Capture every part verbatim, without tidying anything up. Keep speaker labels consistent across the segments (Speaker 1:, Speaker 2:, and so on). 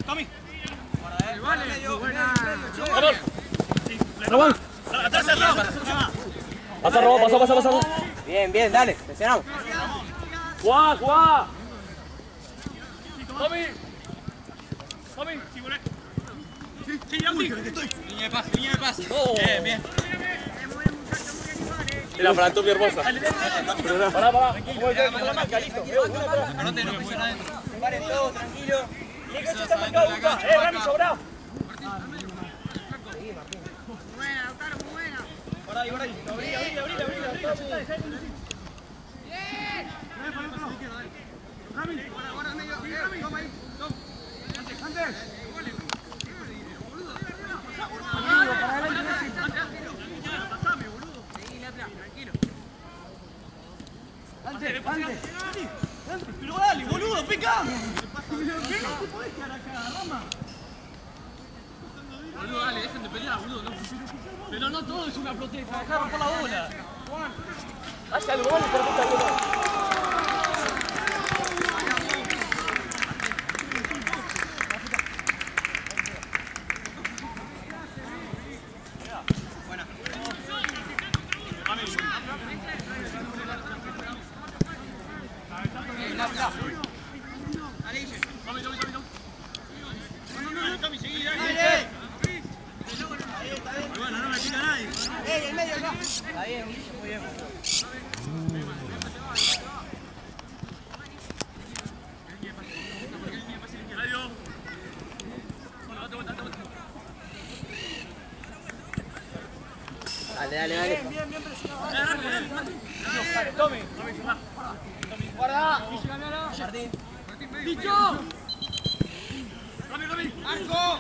Speaker 1: Tommy.
Speaker 2: Vale, buena.
Speaker 1: Vamos. Robón. Atrás, atrás. Pasa, Robón, pasa, pasa, pasa.
Speaker 3: Bien, bien, dale, presionamos.
Speaker 1: Jugá, jugá. Tommy. Tommy. Sí, sí, línea de pase, línea de pase. Bien, bien. Era para Tommy hermosa. Pará, pará. No te no me suena adentro.
Speaker 3: Paren todos, tranquilo.
Speaker 1: Eh, Rami, sobrá.
Speaker 2: Buena, Lautaro, muy buena.
Speaker 1: Por ahí, por ahí. Abrí, abrí, abrí, abrí.
Speaker 2: Bien. Rami, ahora, ahora medio. Toma ahí, toma. Antes, antes. Amigo, para adelante, Messi.
Speaker 1: Pasame, boludo.
Speaker 2: Tranquilo. Antes, antes.
Speaker 1: Pero dale, boludo, pica. No podés quedar acá, Rama. Boludo, dale, dejen de pelear, boludo. Pero no todo es una protesta, dejaron por la bola. Hace algo, vale, por puta que
Speaker 3: Dale, dale, dale.
Speaker 1: bien, bien presionado. Dale, Tommy. Guarda.
Speaker 3: Jardín.
Speaker 1: ¡Dicho! ¡Rami, Rami!
Speaker 2: ¡Arco!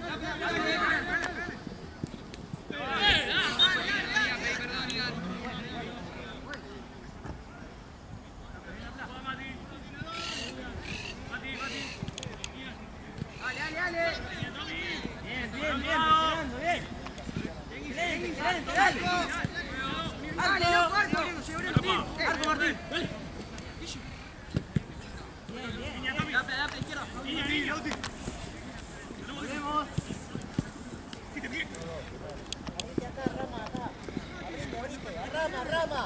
Speaker 2: Dale, dale, dale. Bien, bien, bien, presionando, bien. Excelente, excelente, dale. Arco, arco, arco, Martín. Bien, bien. Dale, dale, izquierda. Volvemos.
Speaker 3: Rama, rama.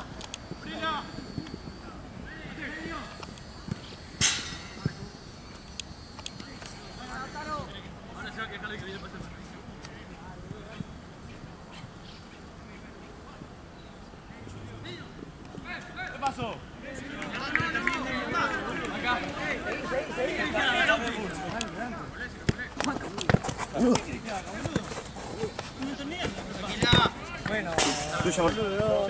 Speaker 1: Ahora se va a quejar de que viene pasando. ¿Qué pasó? Acá.
Speaker 3: Bueno,
Speaker 1: Tuya, boludo.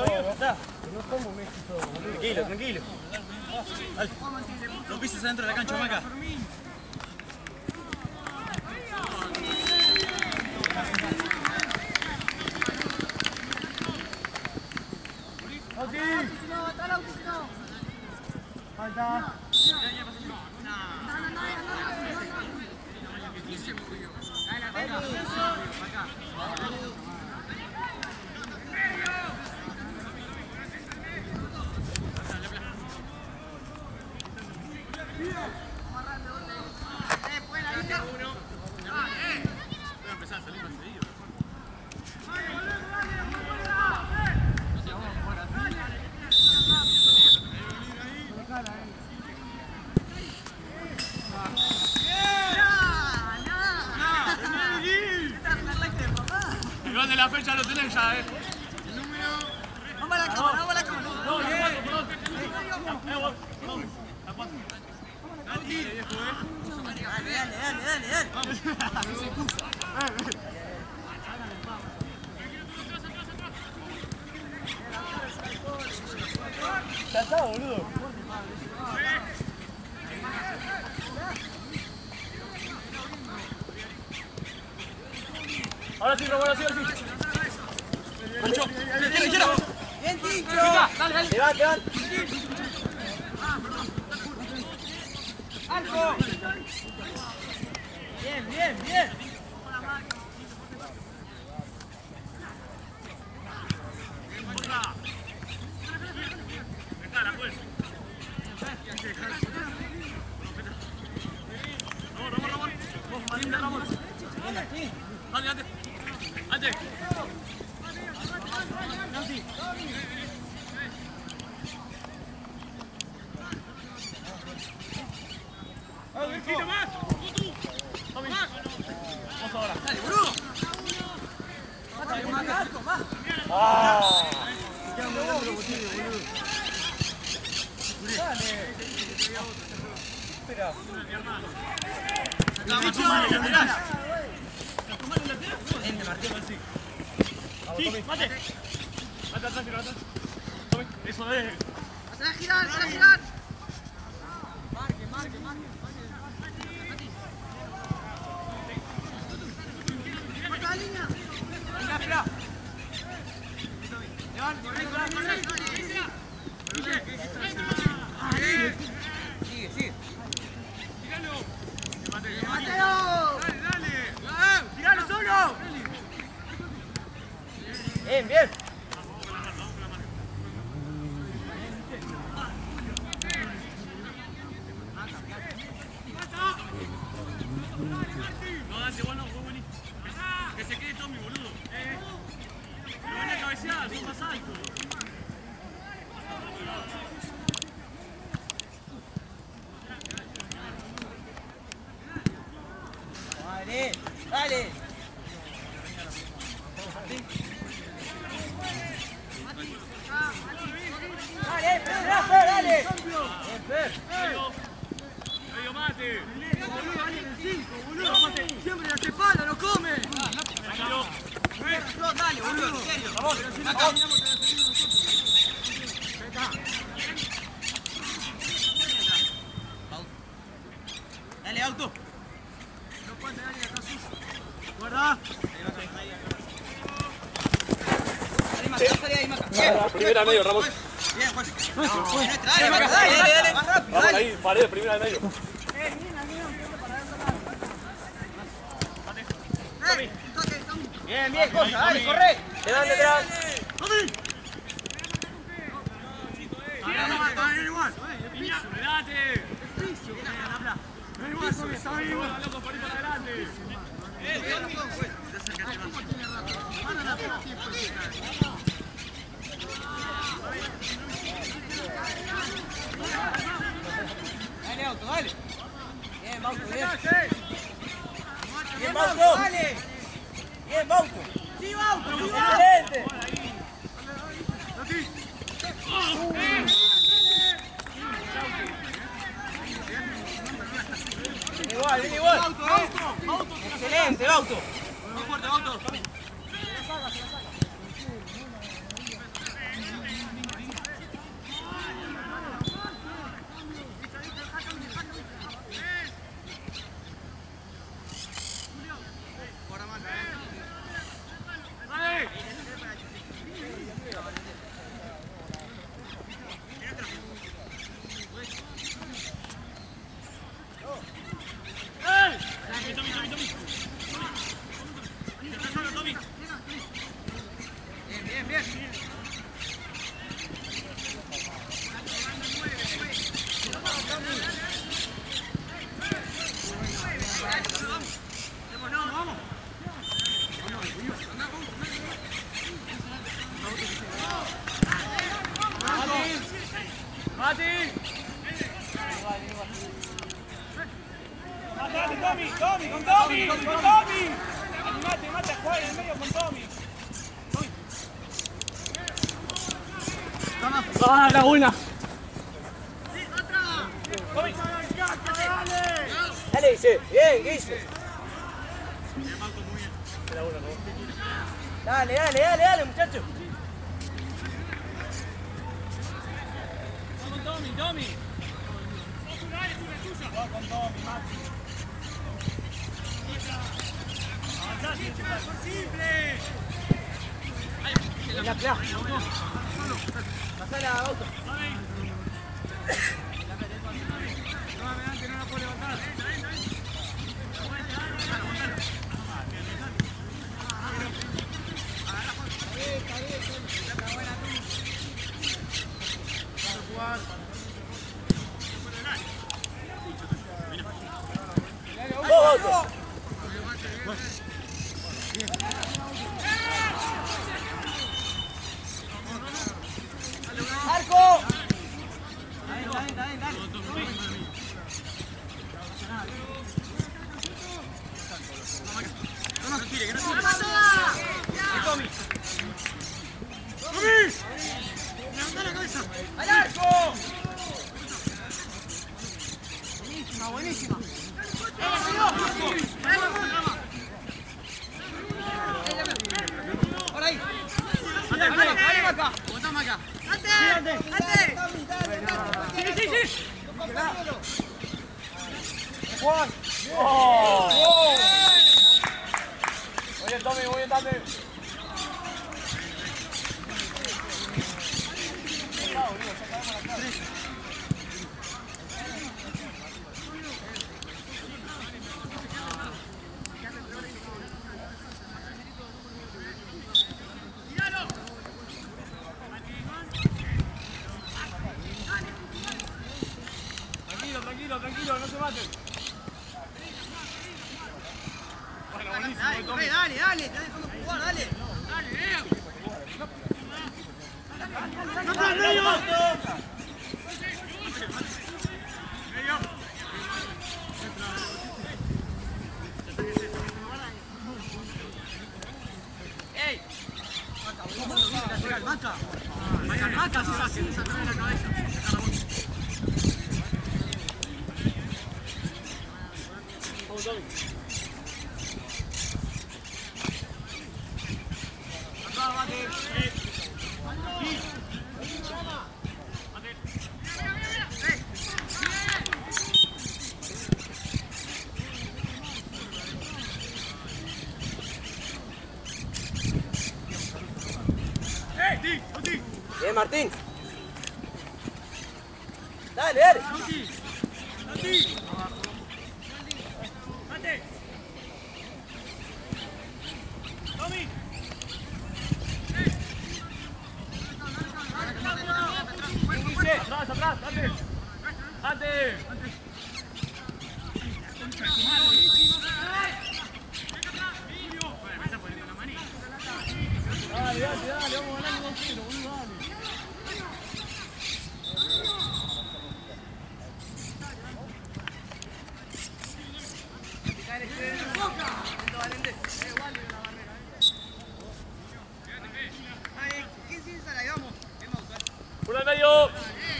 Speaker 3: tranquilo, tranquilo.
Speaker 1: Dale. No pises adentro de la cancha, Maca.
Speaker 2: Falta.
Speaker 1: Voy a empezar a salir más seguido. El gol de la fecha lo tenés ya, eh. El número.
Speaker 2: Vamos a la cámara, vamos a la cámara.
Speaker 1: No, la cuatro, perdón. La cuatro. Dale, viejo, eh.
Speaker 3: Dale, dale, dale, dale, dale.
Speaker 1: Vamos. Ya está, boludo. Ahora sí, Robo, ahora sí, ahora sí. Tincho, izquierda, izquierda.
Speaker 2: Bien, Tincho.
Speaker 1: Dale, dale.
Speaker 3: Levante, levante.
Speaker 2: Arco. Bien, bien, bien.
Speaker 1: Dejala, pues. Vamos, Ramón, Ramón.
Speaker 3: mirá.
Speaker 2: Vente, Martín.
Speaker 1: Sí, mate. Mate atrás, tiro atrás. Tome, eso es.
Speaker 2: ¡Hacela girar, hacela girar! Marque, marque, marque. ¡Corta la línea!
Speaker 3: Mirá, mirá.
Speaker 2: Levante, corre, corre, corre.
Speaker 3: Sigue, sigue.
Speaker 1: Tíralo.
Speaker 2: ¡Mateo!
Speaker 1: Dale, dale. Tiralo solo.
Speaker 3: Bien, bien.
Speaker 1: No, Dante, bueno, fue buenísimo. Que se quede Tommy, boludo. Eh. Lo van a cabecear, son más altos.
Speaker 3: Dale, dale. Dale, Fer, Fer, dale. Bien, Fer.
Speaker 1: Medio. Medio mate.
Speaker 2: Boludo, mate. Siempre la espalda, no come.
Speaker 1: Tranquilo.
Speaker 2: No, dale, boludo, en serio.
Speaker 3: Vamos,
Speaker 2: Dale, auto. No puede pegar ni acá sucio. Guarda. Dale, Maca, dale ahí, Maca. Bien.
Speaker 1: Primera medio, Ramón.
Speaker 2: Bien, Juan. Dale, Maca, dale, dale, dale. Más rápido,
Speaker 1: Vamos
Speaker 2: dale.
Speaker 1: ahí, pared, primera de medio.
Speaker 2: Eh, un toque, Tommy.
Speaker 3: bien, bien, cosa, dale, corre. Te dan detrás.
Speaker 1: Tiralo, Maca, es igual. Esperate. Es igual, Tommy, está ahí, loco, por ahí para adelante.
Speaker 2: Dale, auto, dale.
Speaker 3: Bien, Bauto, bien. Bien,
Speaker 2: Bauto,
Speaker 3: Bauto.
Speaker 2: dale.
Speaker 3: Bien, Bauto.
Speaker 2: Sí, Bauto, sí, Bauto.
Speaker 3: Excelente. Igual, bien igual.
Speaker 2: Auto, auto, auto.
Speaker 3: Excelente, Bauto.
Speaker 2: Más fuerte, auto. Bien, bien, bien. Vamos, vamos.
Speaker 1: Mati.
Speaker 4: Matate, Tommy, Tommy, con Tommy, con Tommy. Animate, mate a jugar en el medio con Tommy.
Speaker 1: Ah, la buena.
Speaker 4: Tommy.
Speaker 3: Dale, Guille. Bien, Guille. Dale, dale, dale, dale, muchacho.
Speaker 1: Vamos, Tommy, Tommy.
Speaker 4: Va con Tommy, Mati.
Speaker 3: Ya, ya. Pasala, Bauto. Vos, Bauto. ¡Arco!
Speaker 2: Dale, dale, dale, dale. ¡Tommy! ¡Levanta la cabeza!
Speaker 3: ¡Al arco!
Speaker 4: Juan. Oh. Muy bien, Tommy, muy bien, Tommy. Tranquilo, tranquilo, tranquilo, no se maten. Bueno, buenísimo,
Speaker 2: Dale,
Speaker 4: Tommy.
Speaker 2: dale, dale, te dejando jugar, dale.
Speaker 1: Dale, Leo.
Speaker 2: ¡No te medio! ¡Ey! ¡Maca! ¡Maca! ¡Maca! ¡Se va! ¡Se le saca la cabeza!
Speaker 4: Vamos, Tommy.
Speaker 1: Acá, bate. Eh.
Speaker 3: Bien, Martín. Dale, dale.
Speaker 1: Tommy. Atrás, atrás, date. Date. Dale, dale, dale, vamos ganando dos cero, boludo, dale. Por el medio.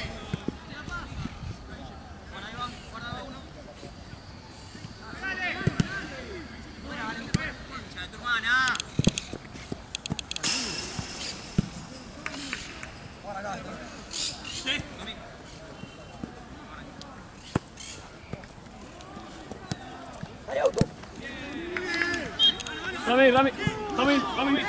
Speaker 3: Hay auto.
Speaker 4: Rami, Rami, Rami, Rami.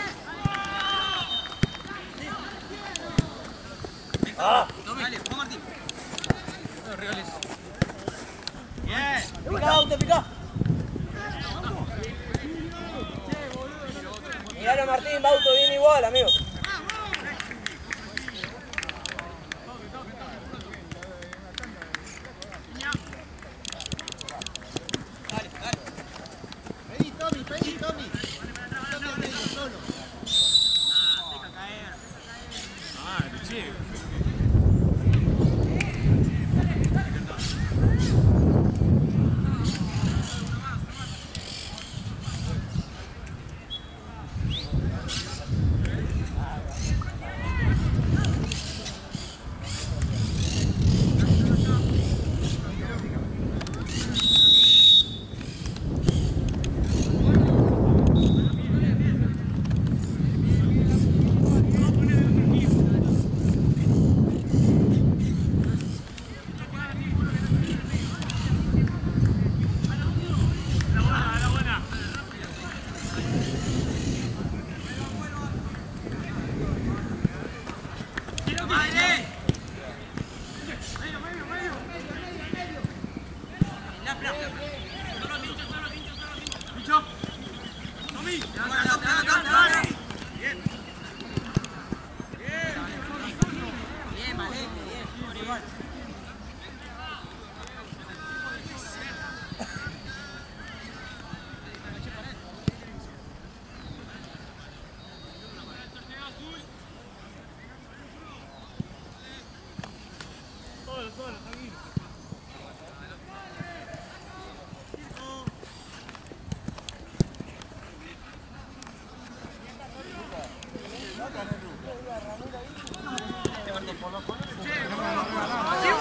Speaker 3: Ah.
Speaker 2: Dale, Juan Martín. Los reales. Bien.
Speaker 3: Pica, auto, pica. Miralo, Martín, Bauto viene igual, amigo.
Speaker 2: Dale, dale. Pedí, Tommy, pedí, Tommy. Solo. Deja caer.
Speaker 1: Ah, el chico.
Speaker 2: ¡Sí,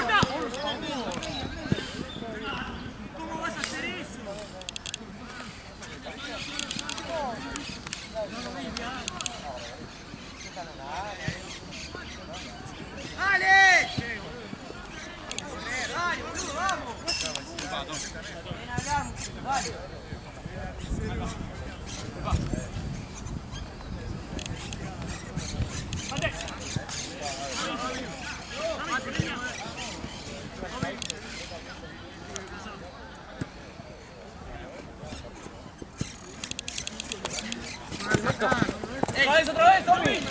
Speaker 4: ¡Ey! ¡Otra vez, Tommy!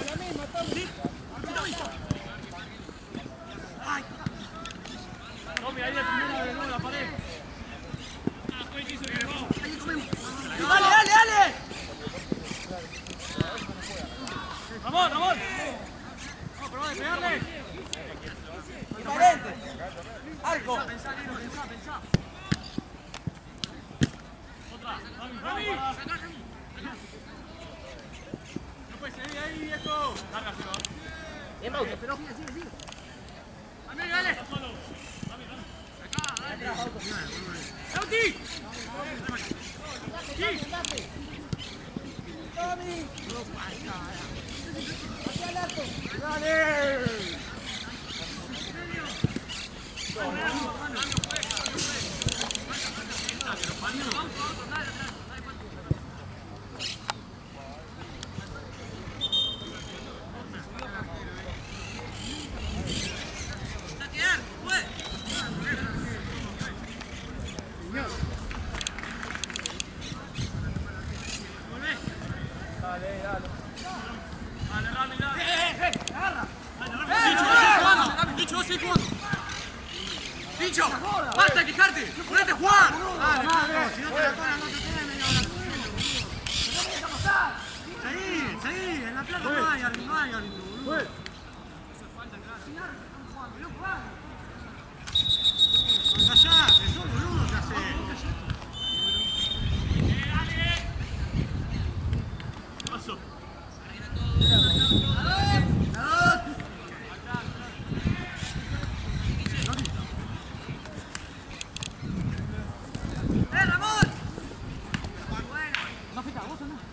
Speaker 1: Tommy, ahí de primero de nuevo la pared.
Speaker 2: ¡Dale, dale, dale!
Speaker 1: ¡Ramón, Ramón! ¡Vamos, probá de pegarle!
Speaker 2: Diferente. Arco.
Speaker 1: Pensá, Lino, pensá, pensá. Otra, Rami, Rami. No puede seguir ahí, viejo. Larga, se va.
Speaker 3: Bien, Bauto.
Speaker 2: Pero sigue, sigue, sigue.
Speaker 1: Dale, dale. Solo. Rami, Rami. Acá, dale. ¡Lauti! ¡Sí!
Speaker 2: Tommy. Hacia el arco.
Speaker 1: ¡Dale!
Speaker 4: Dale, dale.
Speaker 1: Dale, Rami, dale.
Speaker 2: ¡Eh, eh, eh! ¡Agarra!
Speaker 1: Pincho, vos seguís jugando. Pincho, basta de quejarte. Ponete a jugar.
Speaker 2: Dale, madre. Si no te la ponen, no te tenés media hora. Seguí, seguí. En la plaza no hay árbitro, no hay árbitro, boludo. Callate, sos boludo, ¿qué haces?
Speaker 1: ¿Qué pasó?
Speaker 2: ¡Eh, Ramón! ¿No fita vos o no?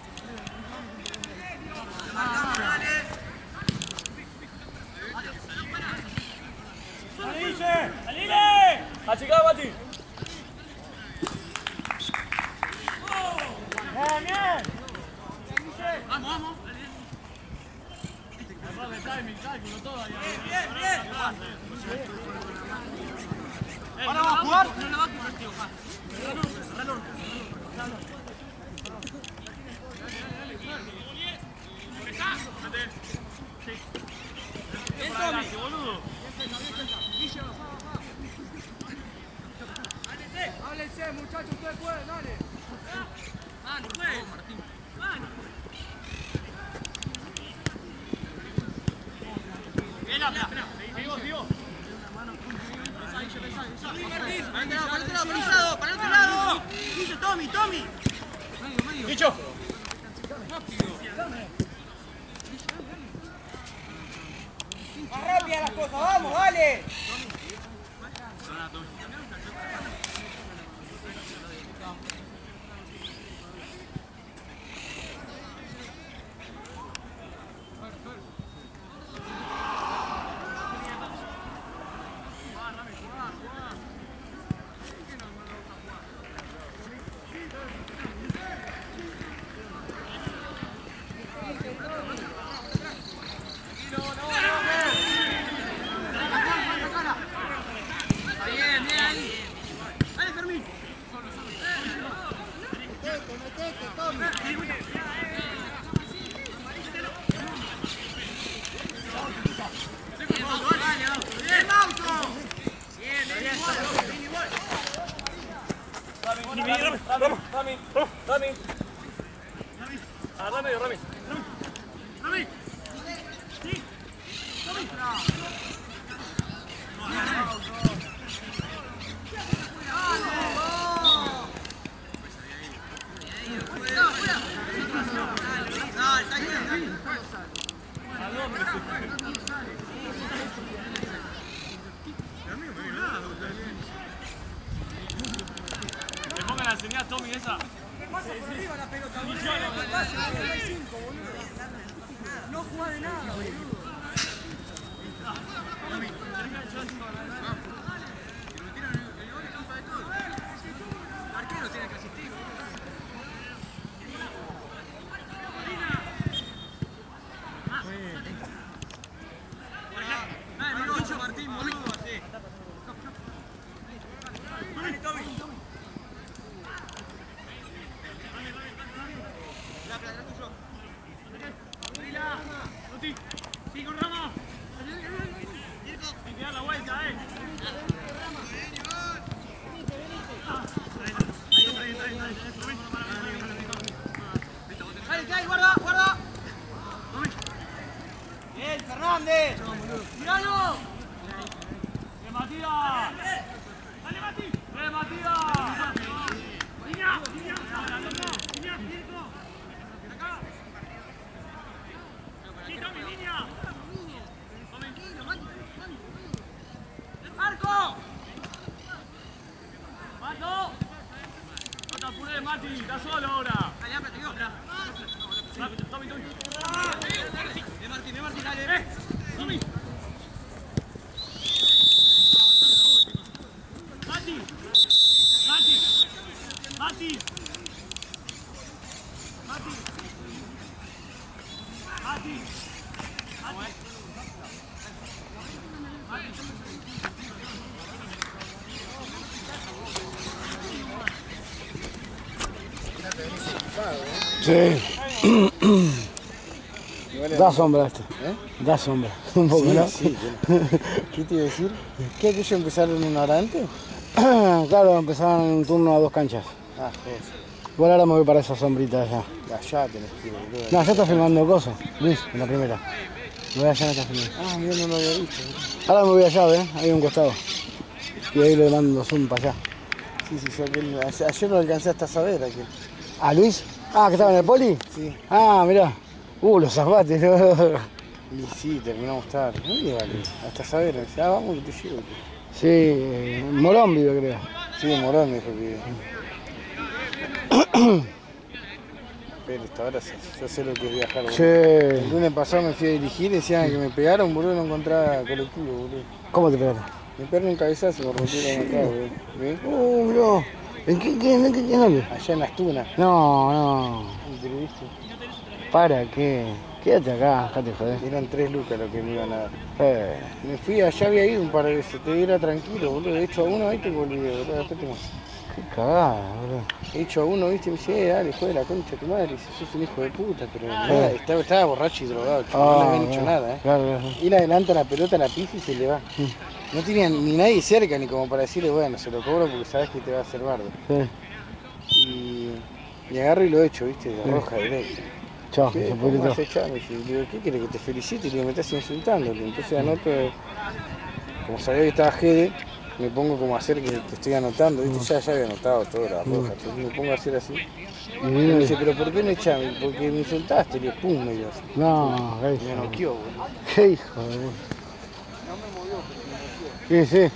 Speaker 4: ¡Salile! ¡Salile! ¡Achicá, Mati! ¡Bien, bien!
Speaker 1: Vamos, vamos. Error de timing, cálculo, todo ahí.
Speaker 2: Bien, bien.
Speaker 1: ¿Ahora va a jugar? No la va a jugar, tío. Reloj, reloj. Sí.
Speaker 2: Bien,
Speaker 1: Para adelante, boludo.
Speaker 2: Háblense, muchachos, ustedes pueden, dale.
Speaker 1: Mano, juego, Martín. Mano. Bien, habla. Digo, digo.
Speaker 2: Para el otro lado, para el otro lado, pisado, para el otro lado. Dice Tommy, Tommy.
Speaker 4: ¡Dicho!
Speaker 2: Más rápida las cosas, vamos, dale.
Speaker 4: Rami, Rami, Rami. Ah, Rami, Rami.
Speaker 1: Rami. Sí. Rami. Le pongan la señal a Tommy esa.
Speaker 2: Pasa por arriba la pelota, boludo. No juega de nada, boludo. El arquero tiene que asistir. Dale, Pincho.
Speaker 1: haces, Mati? ¿Estás solo ahora?
Speaker 2: Dale, apra, te digo.
Speaker 1: Tommy, Tommy.
Speaker 2: Ve Martín, ve Martín, dale.
Speaker 1: ¡Eh! ¡Tommy! ¡Mati! ¡Mati! ¡Mati! ¡Mati! ¡Mati!
Speaker 5: Sí. Da sombra este.
Speaker 6: ¿Eh?
Speaker 5: Da sombra. Un poco,
Speaker 6: Sí,
Speaker 5: ¿no?
Speaker 6: sí. ¿Qué te iba a decir? ¿Qué aquello empezaron una hora antes?
Speaker 5: Claro, empezaban un turno a dos canchas.
Speaker 6: Ah, joder.
Speaker 5: Igual ahora me voy para esa sombrita allá.
Speaker 6: Allá tenés que ir, boludo.
Speaker 5: No, ya está filmando cosas. Luis, en la primera. Me voy allá, no está filmando.
Speaker 6: Ah, yo no lo había visto.
Speaker 5: Ahora me voy allá, ¿ves? Ahí a un costado. Y ahí le mando zoom para allá.
Speaker 6: Sí, sí, sí. Aquel, ayer lo alcancé hasta saber aquel.
Speaker 5: ¿A Luis? Ah, que estaba en el poli.
Speaker 6: Sí.
Speaker 5: Ah, mirá. Uh, los zapatos. ¿No?
Speaker 6: Y sí, terminamos tarde. ¿Dónde vale? Hasta saber. Me dice, ah, vamos que te llevo.
Speaker 5: Sí, eh, Morón vive, creo.
Speaker 6: Sí, Morón me dijo que... Pero esta hora yo sé lo que es viajar, boludo.
Speaker 5: Sí.
Speaker 6: El lunes pasado me fui a dirigir y decían que me pegaron, boludo, no encontraba colectivo, boludo.
Speaker 5: ¿Cómo te pegaron?
Speaker 6: Me pegaron un cabezazo, me rompieron acá, boludo. ¿Ves?
Speaker 5: Uh, mirá. ¿En qué, qué, en qué, en dónde?
Speaker 6: Allá en las tunas.
Speaker 5: No, no.
Speaker 6: ¿Pero viste?
Speaker 5: ¿Para qué? Quédate acá, dejate joder.
Speaker 6: Eran tres lucas lo que me iban a dar.
Speaker 5: Eh,
Speaker 6: Me fui, allá había ido un par de veces, te era tranquilo, boludo. He hecho a uno, ahí te volví, boludo. Después te muestro.
Speaker 5: qué cagada, boludo.
Speaker 6: He hecho a uno, viste, y me dice, eh, dale, joder, la concha de tu madre. Y dice, sos un hijo de puta, pero nada, estaba, estaba borracho y drogado, chico, no le habían hecho
Speaker 5: claro,
Speaker 6: nada, eh.
Speaker 5: Claro, claro.
Speaker 6: Ir adelanta la pelota, la pifa y se le va. No tenía ni nadie cerca, ni como para decirle, bueno, se lo cobro porque sabes que te va a hacer bardo.
Speaker 5: Sí.
Speaker 6: Y, y agarro y lo echo, viste, la roja directa.
Speaker 5: Chao,
Speaker 6: ¿Qué?
Speaker 5: se
Speaker 6: ¿Cómo
Speaker 5: pudrió todo.
Speaker 6: has echado? Me dice, digo, ¿qué quieres que te felicite? Y le digo, me estás insultando. Entonces anoto, como sabía que estaba Gede, me pongo como a hacer que te estoy anotando, ¿viste? Ya, ya había anotado todo, la roja, entonces me pongo a hacer así.
Speaker 5: Y
Speaker 6: Y me dice,
Speaker 5: dice,
Speaker 6: ¿pero por qué no echame? Porque me insultaste, y le pum, me dio así.
Speaker 5: no, qué
Speaker 6: Me
Speaker 5: hijo.
Speaker 6: noqueó, boludo.
Speaker 5: Qué hijo de...
Speaker 6: No me movió, pero me noqueó.
Speaker 5: Sí, sí.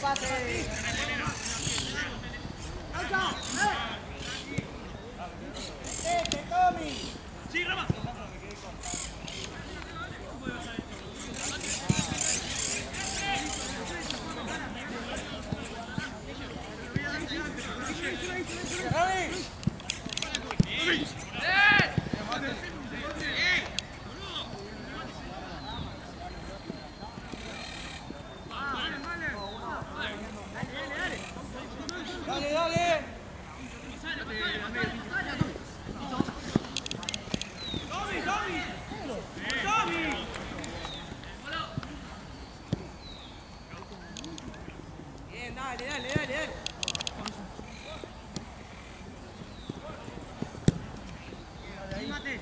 Speaker 3: pase. ¡Este, Tommy!
Speaker 1: Sí, Rama.
Speaker 3: Dale, dale.
Speaker 1: Tommy, Tommy. Tommy.
Speaker 3: Bien, dale, dale, dale, dale. Anímate.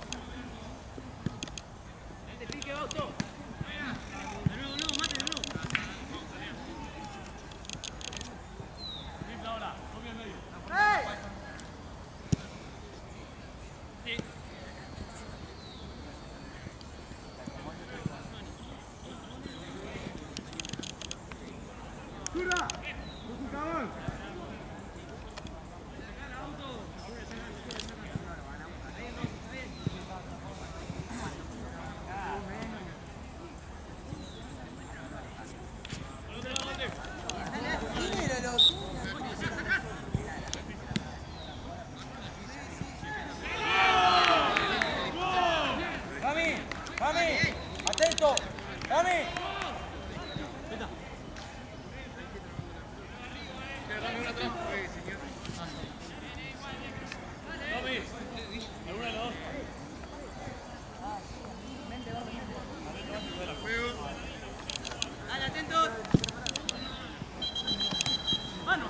Speaker 3: Este pique, Bauto. De nuevo, de nuevo, mate, de nuevo.
Speaker 1: Ahora, Tommy en medio.
Speaker 3: ¡Hey! Dami, Dami, atento, Dami. Dale, atento. Mano.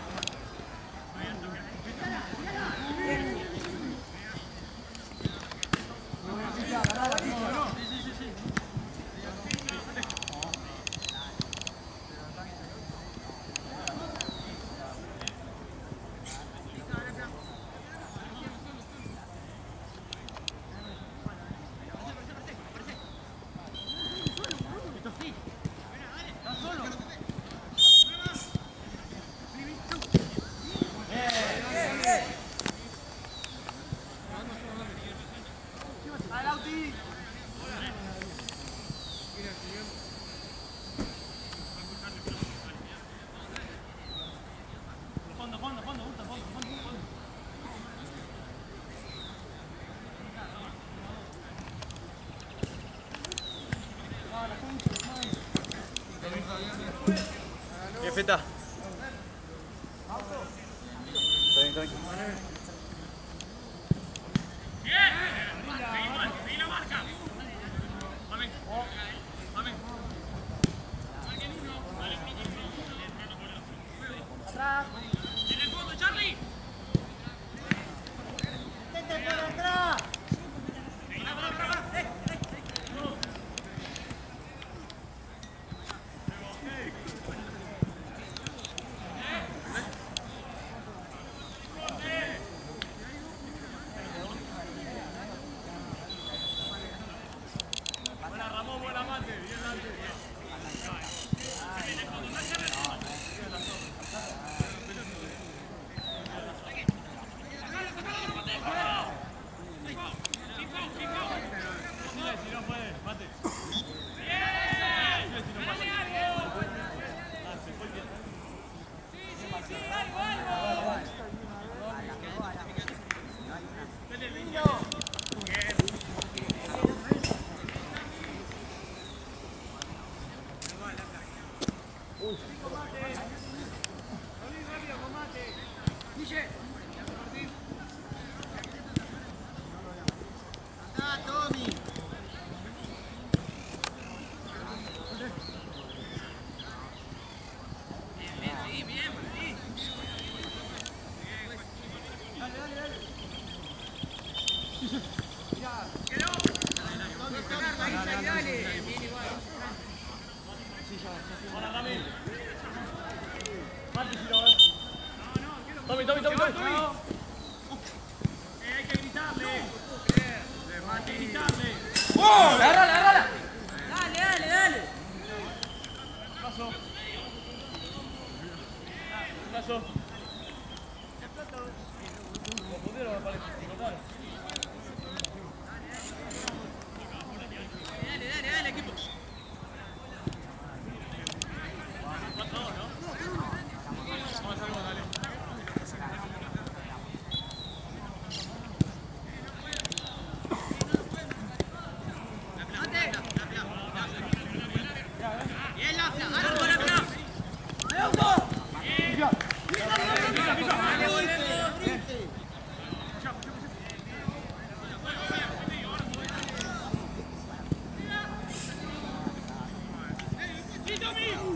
Speaker 1: Fondo, fondo, fondo, fondo, fondo, fondo.
Speaker 2: Bien, Feta.
Speaker 1: Seguí la marca. Mami. Mami.
Speaker 3: Atrás.
Speaker 1: En el fondo, Charlie.
Speaker 3: Vete por atrás.
Speaker 1: Buena Ramón, buena mate. Bien, Dante. Si no puede, mate. Tommy, Tommy, Tommy, Tommy. Eh, hay que gritarle. Hay que gritarle.
Speaker 3: Agárrala, agárrala. Dale, dale, dale.
Speaker 1: Paso.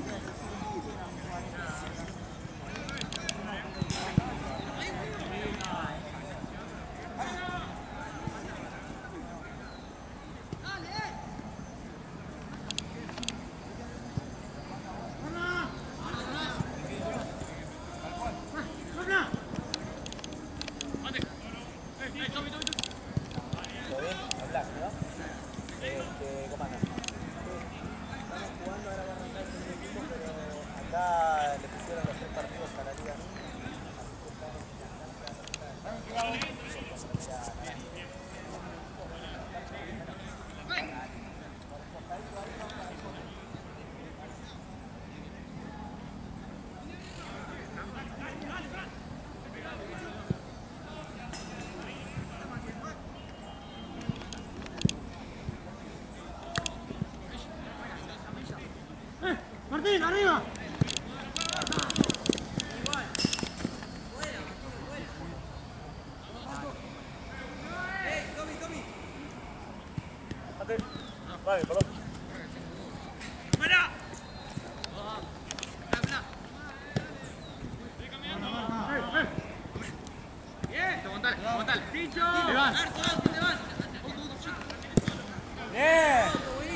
Speaker 2: Martín, arriba.
Speaker 4: Vale, perdón.
Speaker 1: ¡Fuera! Bien, aguantale, aguantale. ¡Pincho! ¡Te vas! ¡Te vas!
Speaker 4: Bien.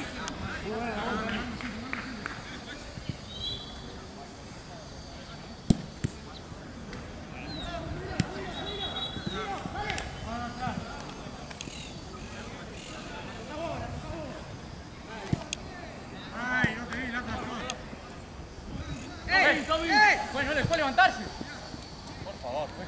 Speaker 1: Bueno, no les puede levantarse.
Speaker 4: Por favor, pues.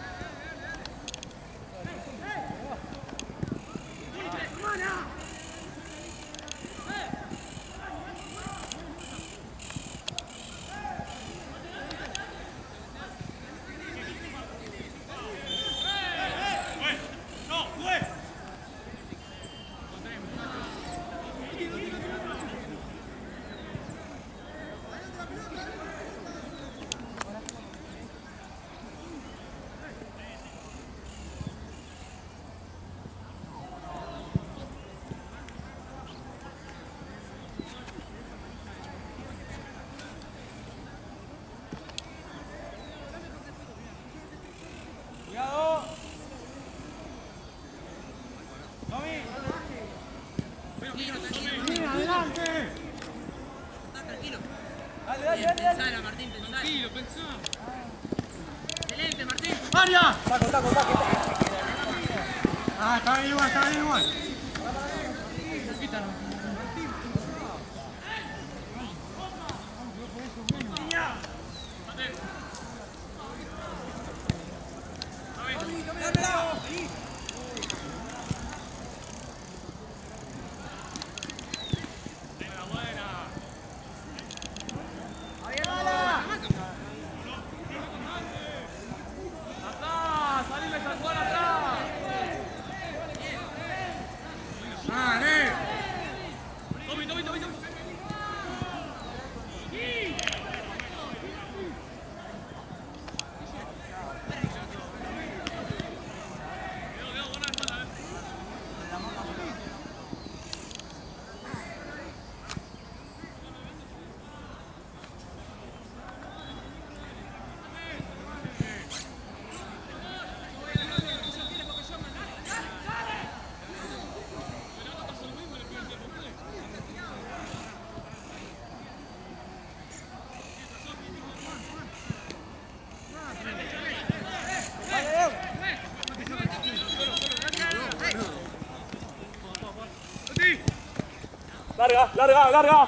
Speaker 3: Pensala, Martín, pensala.
Speaker 1: Tranquilo, pensá.
Speaker 3: Excelente, Martín.
Speaker 2: ¡Maria!
Speaker 4: Taco, taco, taco.
Speaker 2: Ah, está bien igual, está bien igual.
Speaker 1: ¡Atrás! ¡Salime a jugar atrás!
Speaker 2: ¡Dale!
Speaker 1: ¡Tomi, Tomi, Tomi, Tomi!
Speaker 4: Larga, larga, larga.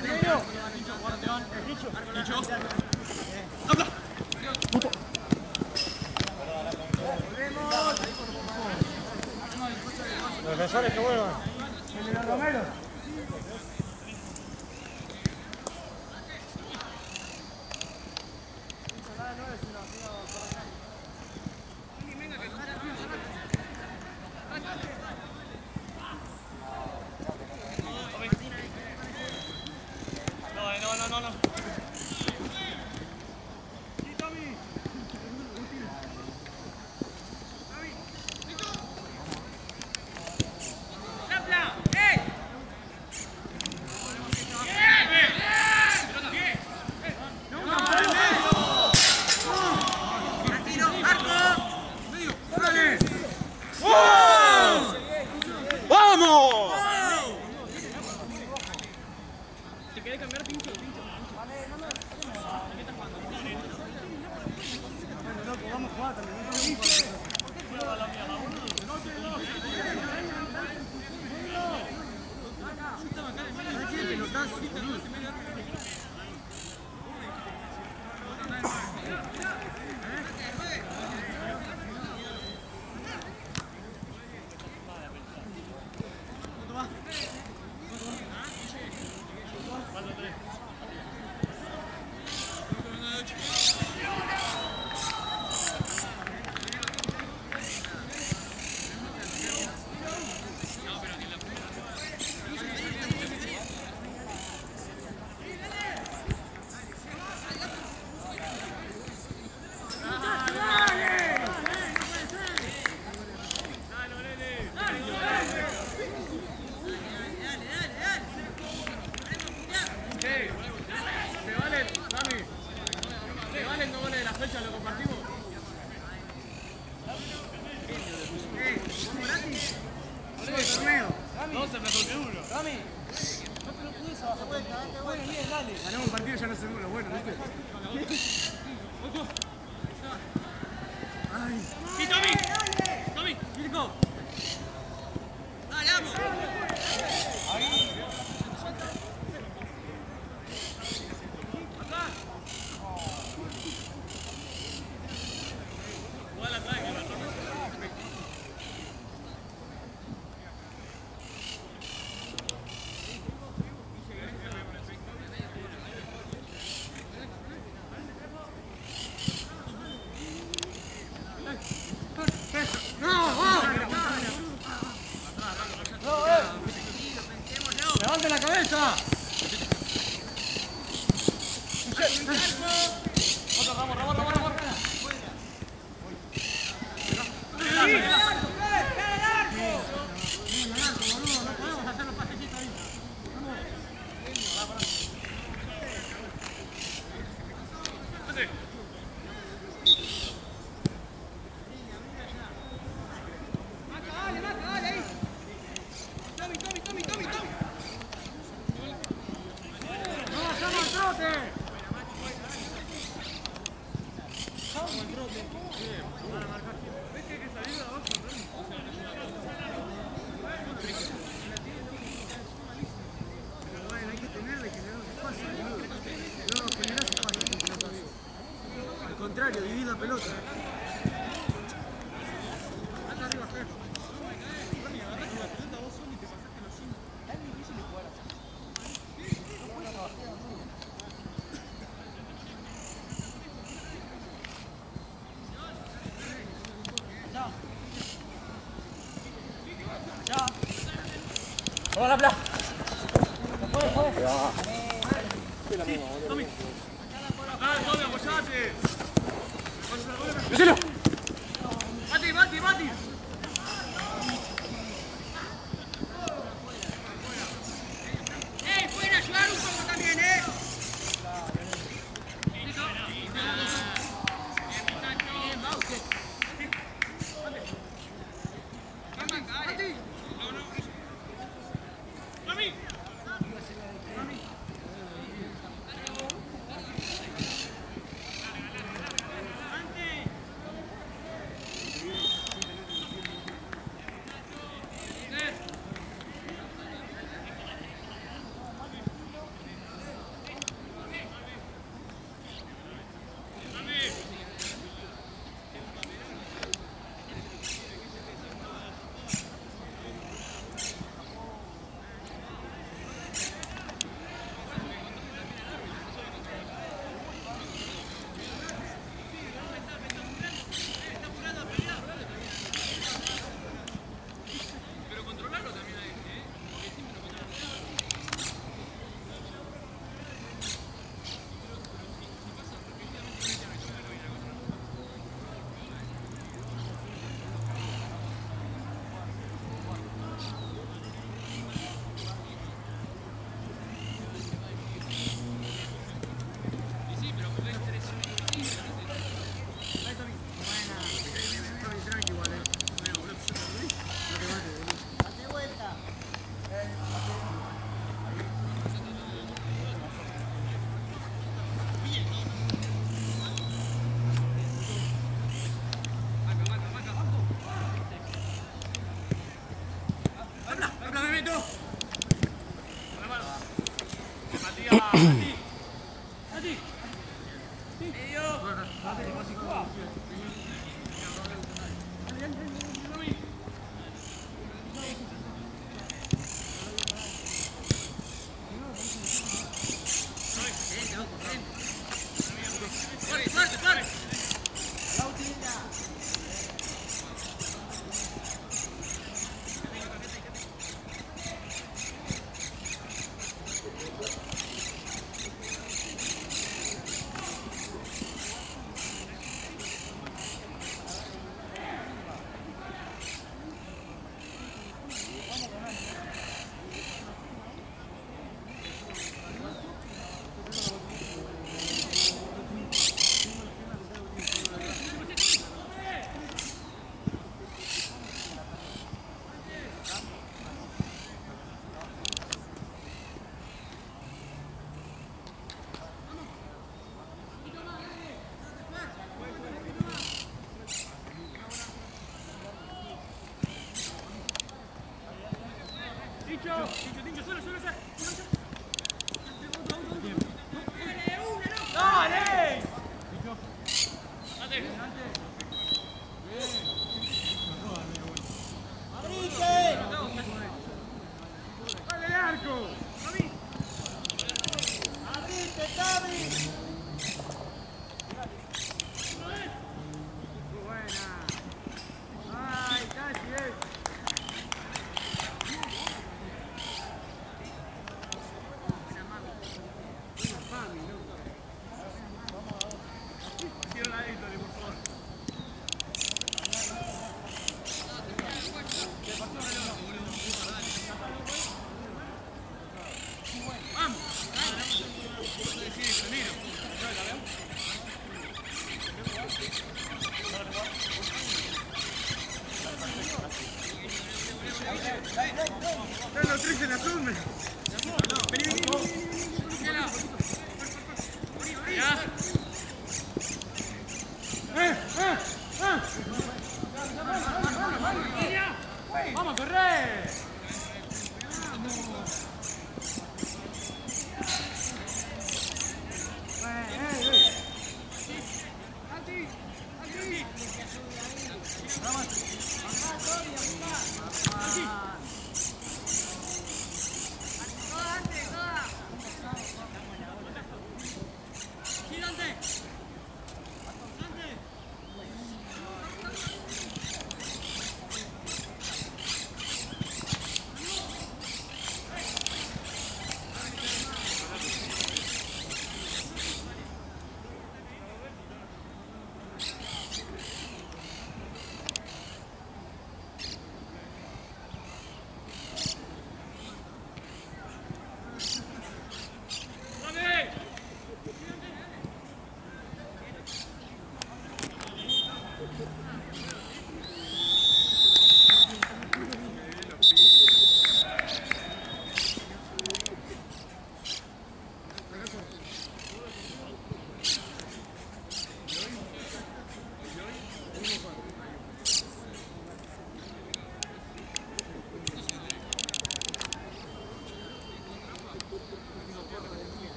Speaker 5: Los defensores que vuelvan.
Speaker 2: El de Romero.
Speaker 1: No, no, no, no.
Speaker 4: ¡Vamos!
Speaker 1: ¿Te querés cambiar, pincho? Pincho.
Speaker 2: Vamos a jugar también.
Speaker 1: Ganamos un partido y ya no sabemos lo bueno, ¿viste? Ay. ¡Sí, Tommy! ¡Tommy! ¡Mirko! ¡Dale, vamos! ¡Acá! Jugá la clave, que la torna.
Speaker 2: ¡Levante la cabeza!
Speaker 1: Vamos, vamos, vamos, vamos.
Speaker 2: Al contrario, dividir la pelota.
Speaker 4: ¡Vamos a la plaza!
Speaker 1: Tommy. Dale, Tommy, apoyate.
Speaker 4: ¡Decilo!
Speaker 1: Mati, Mati, Mati.
Speaker 2: ¡Ey! Pueden ayudar un poco también, ¿eh?
Speaker 1: Tommy. Mati.